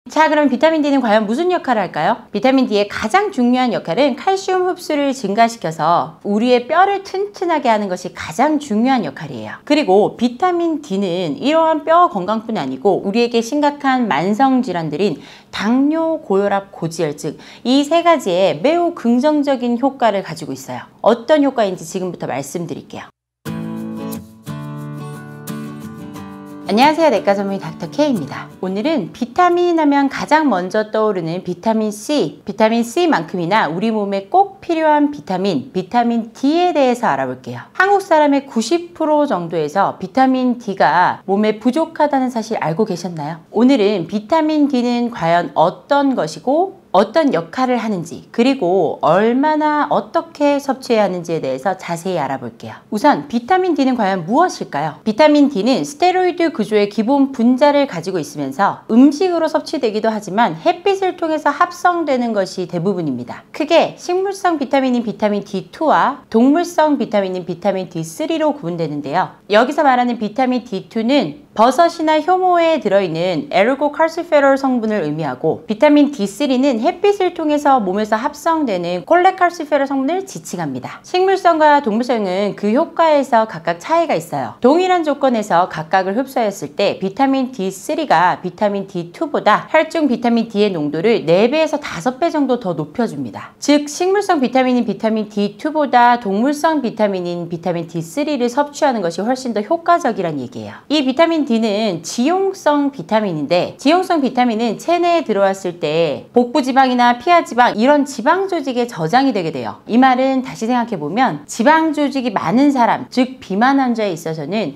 자, 그럼 비타민 D는 과연 무슨 역할을 할까요? 비타민 D의 가장 중요한 역할은 칼슘 흡수를 증가시켜서 우리의 뼈를 튼튼하게 하는 것이 가장 중요한 역할이에요. 그리고 비타민 D는 이러한 뼈 건강뿐 아니고 우리에게 심각한 만성 질환들인 당뇨, 고혈압, 고지혈증 이 세 가지에 매우 긍정적인 효과를 가지고 있어요. 어떤 효과인지 지금부터 말씀드릴게요. 안녕하세요. 내과 전문의 닥터 K입니다. 오늘은 비타민 하면 가장 먼저 떠오르는 비타민 C, 비타민 C만큼이나 우리 몸에 꼭 필요한 비타민 D에 대해서 알아볼게요. 한국 사람의 90% 정도에서 비타민 D가 몸에 부족하다는 사실 알고 계셨나요? 오늘은 비타민 D는 과연 어떤 것이고 어떤 역할을 하는지, 그리고 얼마나 어떻게 섭취해야 하는지에 대해서 자세히 알아볼게요. 우선 비타민 D는 과연 무엇일까요? 비타민 D는 스테로이드 구조의 기본 분자를 가지고 있으면서 음식으로 섭취되기도 하지만 햇빛을 통해서 합성되는 것이 대부분입니다. 크게 식물성 비타민인 비타민 D2와 동물성 비타민인 비타민 D3로 구분되는데요. 여기서 말하는 비타민 D2는 버섯이나 효모에 들어있는 에르고칼시페롤 성분을 의미하고, 비타민 D3는 햇빛을 통해서 몸에서 합성되는 콜레칼시페롤 성분을 지칭합니다. 식물성과 동물성은 그 효과에서 각각 차이가 있어요. 동일한 조건에서 각각을 흡수하였을 때 비타민 D3가 비타민 D2보다 혈중 비타민 D의 농도를 4배에서 5배 정도 더 높여줍니다. 즉 식물성 비타민인 비타민 D2보다 동물성 비타민인 비타민 D3를 섭취하는 것이 훨씬 더 효과적이란 얘기예요. 이 비타민 D는 지용성 비타민인데, 지용성 비타민은 체내에 들어왔을 때 복부지방이나 피하지방 이런 지방 조직에 저장이 되게 돼요. 이 말은 다시 생각해보면 지방 조직이 많은 사람, 즉 비만 환자에 있어서는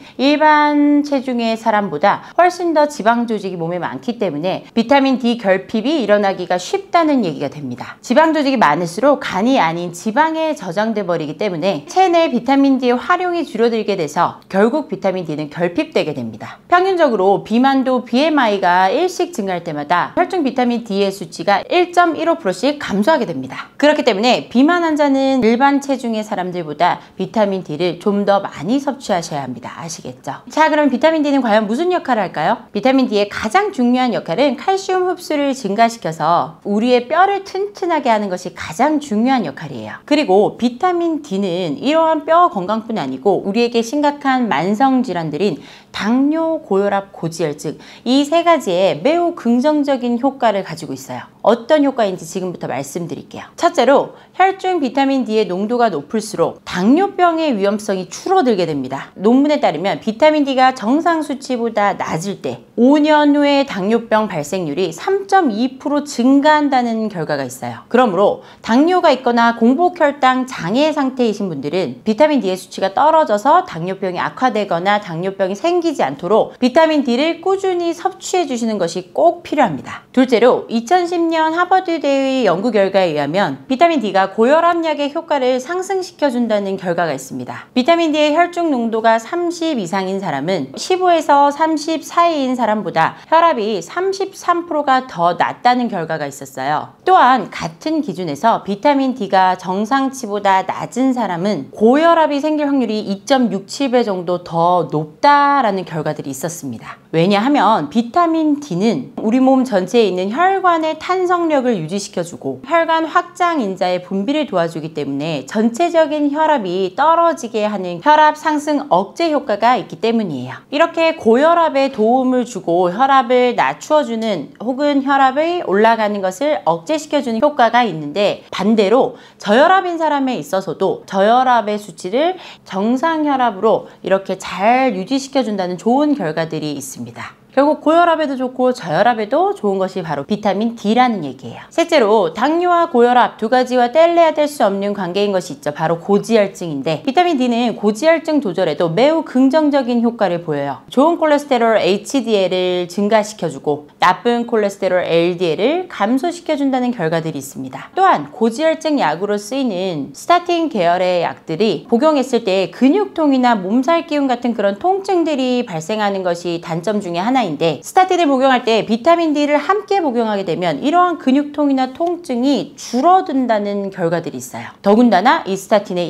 일반 체중의 사람보다 훨씬 더 지방 조직이 몸에 많기 때문에 비타민 D 결핍이 일어나기가 쉽다는 얘기가 됩니다. 지방 조직이 많을수록 간이 아닌 지방에 저장돼 버리기 때문에 체내 비타민 D의 활용이 줄어들게 돼서 결국 비타민 D는 결핍되게 됩니다. 평균적으로 비만도 BMI가 1씩 증가할 때마다 혈중 비타민 D의 수치가 1.15%씩 감소하게 됩니다. 그렇기 때문에 비만 환자는 일반 체중의 사람들보다 비타민 D를 좀 더 많이 섭취하셔야 합니다. 아시겠죠? 자, 그럼 비타민 D는 과연 무슨 역할을 할까요? 비타민 D의 가장 중요한 역할은 칼슘 흡수를 증가시켜서 우리의 뼈를 튼튼하게 하는 것이 가장 중요한 역할이에요. 그리고 비타민 D는 이러한 뼈 건강뿐 아니고 우리에게 심각한 만성 질환들인 당뇨, 고혈압, 고지혈증 이 세 가지에 매우 긍정적인 효과를 가지고 있어요. 어떤 효과인지 지금부터 말씀드릴게요. 첫째로 혈중 비타민 D의 농도가 높을수록 당뇨병의 위험성이 줄어들게 됩니다. 논문에 따르면 비타민 D가 정상 수치보다 낮을 때 5년 후에 당뇨병 발생률이 3.2% 증가한다는 결과가 있어요. 그러므로 당뇨가 있거나 공복혈당 장애 상태이신 분들은 비타민 D의 수치가 떨어져서 당뇨병이 악화되거나 당뇨병이 생기지 않도록 비타민 D를 꾸준히 섭취해 주시는 것이 꼭 필요합니다. 둘째로 2010년 하버드대의 연구 결과에 의하면 비타민 D가 고혈압약의 효과를 상승시켜준다는 결과가 있습니다. 비타민 D의 혈중 농도가 30 이상인 사람은 15에서 30 사이인 사람보다 혈압이 33%가 더 낮다는 결과가 있었어요. 또한 같은 기준에서 비타민 D가 정상치보다 낮은 사람은 고혈압이 생길 확률이 2.67배 정도 더 높다라는 결과들이 있었습니다. 왜냐하면 비타민 D는 우리 몸 전체에 있는 혈관의 탄성력을 유지시켜주고 혈관 확장 인자의 분비를 도와주기 때문에 전체적인 혈압이 떨어지게 하는 혈압 상승 억제 효과가 있기 때문이에요. 이렇게 고혈압에 도움을 주고 혈압을 낮추어주는 혹은 혈압이 올라가는 것을 억제시켜주는 효과가 있는데, 반대로 저혈압인 사람에 있어서도 저혈압의 수치를 정상 혈압으로 이렇게 잘 유지시켜준다는 좋은 결과들이 있습니다. 결국 고혈압에도 좋고 저혈압에도 좋은 것이 바로 비타민 D라는 얘기예요. 셋째로 당뇨와 고혈압 두 가지와 뗄래야 뗄 수 없는 관계인 것이 있죠. 바로 고지혈증인데, 비타민 D는 고지혈증 조절에도 매우 긍정적인 효과를 보여요. 좋은 콜레스테롤 HDL을 증가시켜주고 나쁜 콜레스테롤 LDL을 감소시켜준다는 결과들이 있습니다. 또한 고지혈증 약으로 쓰이는 스타틴 계열의 약들이 복용했을 때 근육통이나 몸살 기운 같은 그런 통증들이 발생하는 것이 단점 중에 하나입니다. 인데, 스타틴을 복용할 때 비타민 D를 함께 복용하게 되면 이러한 근육통이나 통증이 줄어든다는 결과들이 있어요. 더군다나 이 스타틴의 약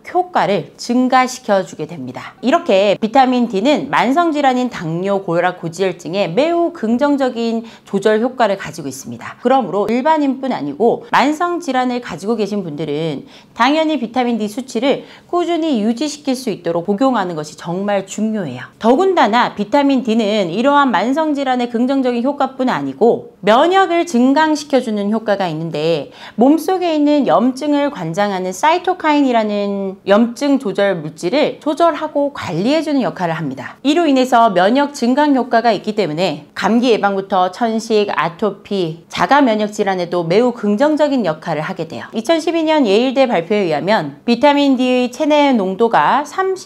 효과를 증가시켜 주게 됩니다. 이렇게 비타민 D는 만성질환인 당뇨, 고혈압, 고지혈증에 매우 긍정적인 조절 효과를 가지고 있습니다. 그러므로 일반인뿐 아니고 만성질환을 가지고 계신 분들은 당연히 비타민 D 수치를 꾸준히 유지시킬 수 있도록 복용하는 것이 정말 중요해요. 더군다나 비타민 D는 이러한 만성질환의 긍정적인 효과뿐 아니고 면역을 증강시켜주는 효과가 있는데 몸속에 있는 염증을 관장하는 사이토카인이라는 염증 조절 물질을 조절하고 관리해주는 역할을 합니다. 이로 인해서 면역 증강 효과가 있기 때문에 감기 예방부터 천식, 아토피, 자가 면역 질환에도 매우 긍정적인 역할을 하게 돼요. 2012년 예일대 발표에 의하면 비타민 D의 체내 농도가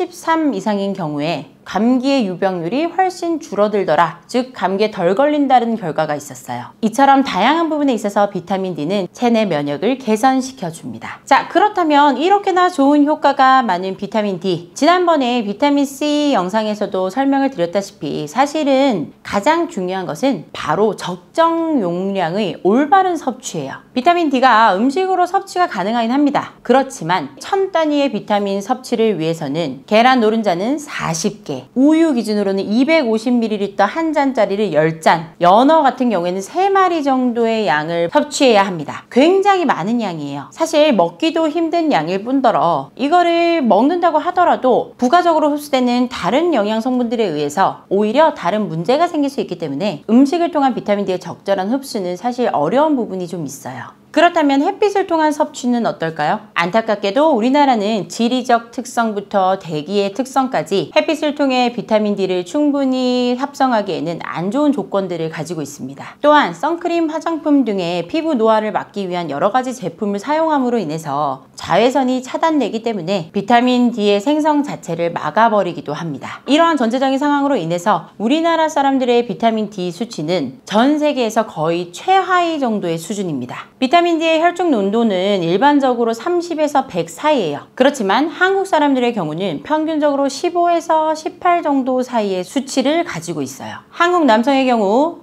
33 이상인 경우에 감기의 유병률이 훨씬 줄어들더라. 즉 감기에 덜 걸린다는 결과가 있었어요. 이처럼 다양한 부분에 있어서 비타민 D는 체내 면역을 개선시켜 줍니다. 자, 그렇다면 이렇게나 좋은 효과가 많은 비타민 D, 지난번에 비타민 C 영상에서도 설명을 드렸다시피 사실은 가장 중요한 것은 바로 적정 용량의 올바른 섭취예요. 비타민 D가 음식으로 섭취가 가능하긴 합니다. 그렇지만 1000단위의 비타민 섭취를 위해서는 계란 노른자는 40개, 우유 기준으로는 250ml 한 잔짜리를 10잔, 연어 같은 경우에는 3마리 정도의 양을 섭취해야 합니다. 굉장히 많은 양이에요. 사실 먹기도 힘든 양일 뿐더러 이거를 먹는다고 하더라도 부가적으로 흡수되는 다른 영양 성분들에 의해서 오히려 다른 문제가 생길 수 있기 때문에 음식을 통한 비타민 D의 적절한 흡수는 사실 어려운 부분이 좀 있어요. 그렇다면 햇빛을 통한 섭취는 어떨까요? 안타깝게도 우리나라는 지리적 특성부터 대기의 특성까지 햇빛을 통해 비타민 D를 충분히 합성하기에는 안 좋은 조건들을 가지고 있습니다. 또한 선크림, 화장품 등의 피부 노화를 막기 위한 여러 가지 제품을 사용함으로 인해서 자외선이 차단되기 때문에 비타민 D의 생성 자체를 막아버리기도 합니다. 이러한 전체적인 상황으로 인해서 우리나라 사람들의 비타민 D 수치는 전 세계에서 거의 최하위 정도의 수준입니다. 비타민 D의 혈중 농도는 일반적으로 30에서 100 사이예요. 그렇지만 한국 사람들의 경우는 평균적으로 15에서 18 정도 사이의 수치를 가지고 있어요. 한국 남성의 경우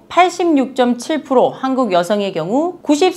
86.7%, 한국 여성의 경우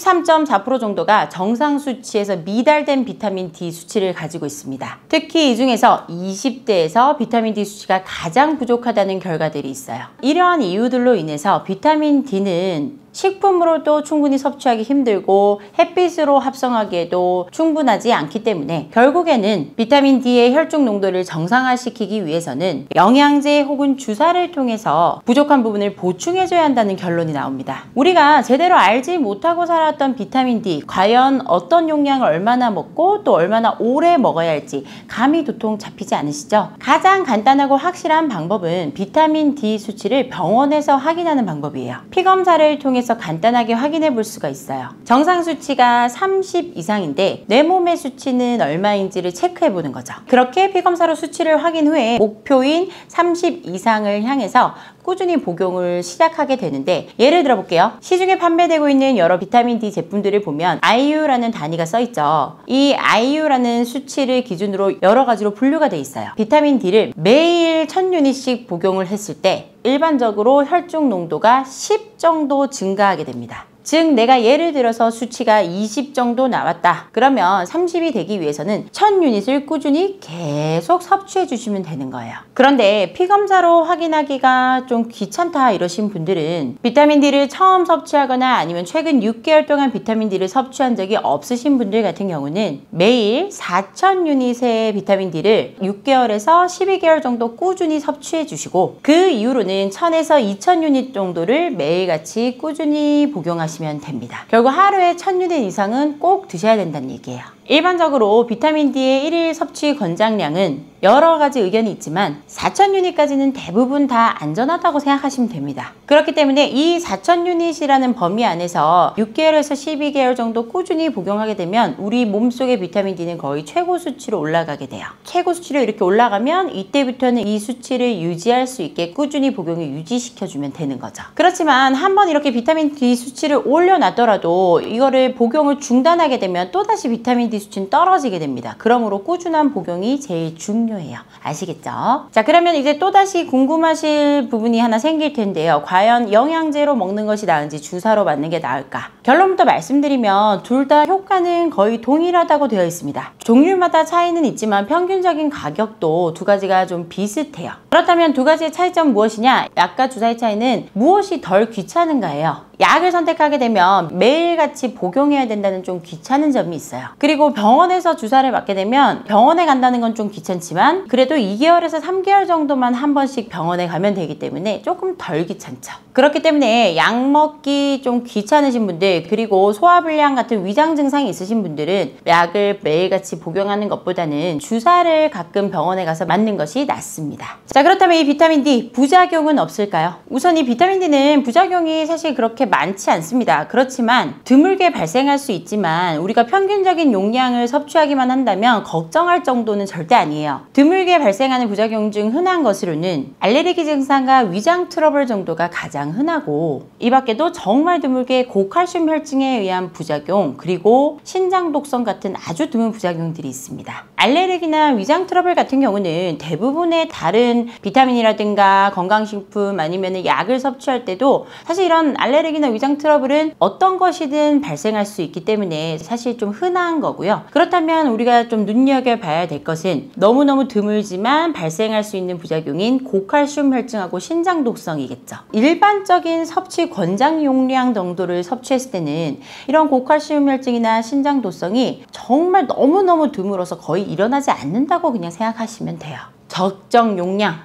93.4% 정도가 정상 수치에서 미달된 비타민 D 수치를 가지고 있습니다. 특히 이 중에서 20대에서 비타민 D 수치가 가장 부족하다는 결과들이 있어요. 이러한 이유들로 인해서 비타민 D는 식품으로도 충분히 섭취하기 힘들고 햇빛으로 합성하기에도 충분하지 않기 때문에 결국에는 비타민 D의 혈중 농도를 정상화시키기 위해서는 영양제 혹은 주사를 통해서 부족한 부분을 보충해줘야 한다는 결론이 나옵니다. 우리가 제대로 알지 못하고 살았던 비타민 D, 과연 어떤 용량을 얼마나 먹고 또 얼마나 오래 먹어야 할지 감이 도통 잡히지 않으시죠? 가장 간단하고 확실한 방법은 비타민 D 수치를 병원에서 확인하는 방법이에요. 피검사를 통해서 간단하게 확인해 볼 수가 있어요. 정상 수치가 30 이상인데 내 몸의 수치는 얼마인지를 체크해 보는 거죠. 그렇게 피검사로 수치를 확인 후에 목표인 30 이상을 향해서 꾸준히 복용을 시작하게 되는데, 예를 들어 볼게요. 시중에 판매되고 있는 여러 비타민 D 제품들을 보면 IU라는 단위가 써 있죠. 이 IU라는 수치를 기준으로 여러 가지로 분류가 돼 있어요. 비타민 D를 매일 1000유닛씩 복용을 했을 때 일반적으로 혈중 농도가 10 정도 증가하게 됩니다. 즉 내가 예를 들어서 수치가 20 정도 나왔다. 그러면 30이 되기 위해서는 1000유닛을 꾸준히 계속 섭취해 주시면 되는 거예요. 그런데 피검사로 확인하기가 좀 귀찮다 이러신 분들은 비타민 D를 처음 섭취하거나 아니면 최근 6개월 동안 비타민 D를 섭취한 적이 없으신 분들 같은 경우는 매일 4000유닛의 비타민 D를 6개월에서 12개월 정도 꾸준히 섭취해 주시고 그 이후로는 1000에서 2000유닛 정도를 매일같이 꾸준히 복용하시면 됩니다. 결국 하루에 1000유닛 이상은 꼭 드셔야 된다는 얘기예요. 일반적으로 비타민 D의 1일 섭취 권장량은 여러 가지 의견이 있지만 4000유닛까지는 대부분 다 안전하다고 생각하시면 됩니다. 그렇기 때문에 이 4000유닛이라는 범위 안에서 6개월에서 12개월 정도 꾸준히 복용하게 되면 우리 몸속의 비타민 D는 거의 최고 수치로 올라가게 돼요. 최고 수치로 이렇게 올라가면 이때부터는 이 수치를 유지할 수 있게 꾸준히 복용을 유지시켜주면 되는 거죠. 그렇지만 한번 이렇게 비타민 D 수치를 올려놨더라도 이거를 복용을 중단하게 되면 또다시 비타민 D 수치는 떨어지게 됩니다. 그러므로 꾸준한 복용이 제일 중요해요. 중요해요. 아시겠죠? 자, 그러면 이제 또다시 궁금하실 부분이 하나 생길 텐데요. 과연 영양제로 먹는 것이 나은지 주사로 맞는 게 나을까? 결론부터 말씀드리면 둘 다 효과는 거의 동일하다고 되어 있습니다. 종류마다 차이는 있지만 평균적인 가격도 두 가지가 좀 비슷해요. 그렇다면 두 가지의 차이점은 무엇이냐? 약과 주사의 차이는 무엇이 덜 귀찮은가예요. 약을 선택하게 되면 매일같이 복용해야 된다는 좀 귀찮은 점이 있어요. 그리고 병원에서 주사를 맞게 되면 병원에 간다는 건 좀 귀찮지만 그래도 2개월에서 3개월 정도만 한 번씩 병원에 가면 되기 때문에 조금 덜 귀찮죠. 그렇기 때문에 약 먹기 좀 귀찮으신 분들, 그리고 소화불량 같은 위장 증상이 있으신 분들은 약을 매일같이 복용하는 것보다는 주사를 가끔 병원에 가서 맞는 것이 낫습니다. 자, 그렇다면 이 비타민 D 부작용은 없을까요? 우선 이 비타민 D는 부작용이 사실 그렇게 많지 않습니다. 그렇지만 드물게 발생할 수 있지만 우리가 평균적인 용량을 섭취하기만 한다면 걱정할 정도는 절대 아니에요. 드물게 발생하는 부작용 중 흔한 것으로는 알레르기 증상과 위장 트러블 정도가 가장 흔하고, 이 밖에도 정말 드물게 고칼슘 혈증에 의한 부작용, 그리고 신장 독성 같은 아주 드문 부작용들이 있습니다. 알레르기나 위장 트러블 같은 경우는 대부분의 다른 비타민이라든가 건강식품 아니면 약을 섭취할 때도 사실 이런 알레르기나 위장 트러블은 어떤 것이든 발생할 수 있기 때문에 사실 좀 흔한 거고요. 그렇다면 우리가 좀 눈여겨봐야 될 것은 너무너무 드물지만 발생할 수 있는 부작용인 고칼슘 혈증하고 신장 독성이겠죠. 일반적인 섭취 권장 용량 정도를 섭취했을 때는 이런 고칼슘 혈증이나 신장 독성이 정말 너무너무 드물어서 거의 일어나지 않는다고 그냥 생각하시면 돼요. 적정 용량,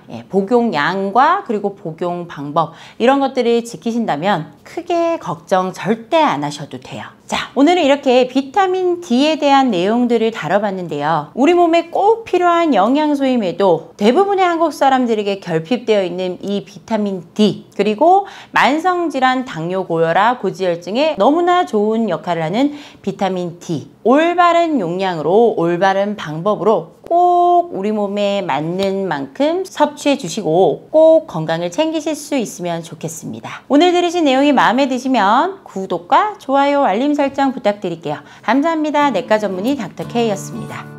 복용량과 그리고 복용 방법, 이런 것들을 지키신다면 크게 걱정 절대 안 하셔도 돼요. 자, 오늘은 이렇게 비타민 D에 대한 내용들을 다뤄봤는데요. 우리 몸에 꼭 필요한 영양소임에도 대부분의 한국 사람들에게 결핍되어 있는 이 비타민 D, 그리고 만성질환 당뇨, 고혈압, 고지혈증에 너무나 좋은 역할을 하는 비타민 D, 올바른 용량으로 올바른 방법으로 꼭 우리 몸에 맞는 만큼 섭취해 주시고 꼭 건강을 챙기실 수 있으면 좋겠습니다. 오늘 들으신 내용이 마음에 드시면 구독과 좋아요, 알림 설정 부탁드릴게요. 감사합니다. 내과 전문의 닥터 K였습니다.